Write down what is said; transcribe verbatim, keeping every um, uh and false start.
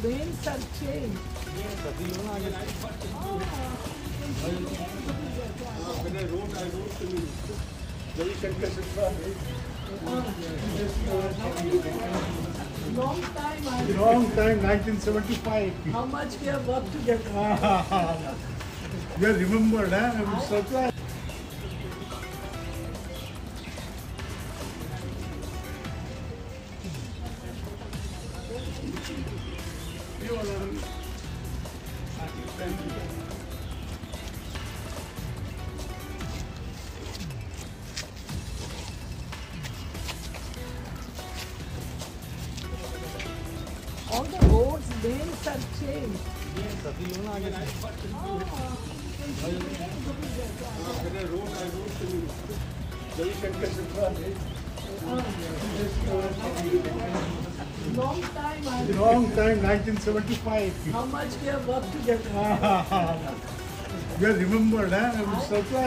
lanes are changed. When I wrote, I wrote to Ravi Shankar Chitra. Long time I Long time, nineteen seventy-five. how much we have worked together. You are remembered, huh? I'm surprised. All the roads, lanes are changed. When I wrote, I wrote to Ravi Shankar Chitra. Long time I Long time, nineteen seventy-five. how much we have worked together. You are remembered, huh? I'm surprised.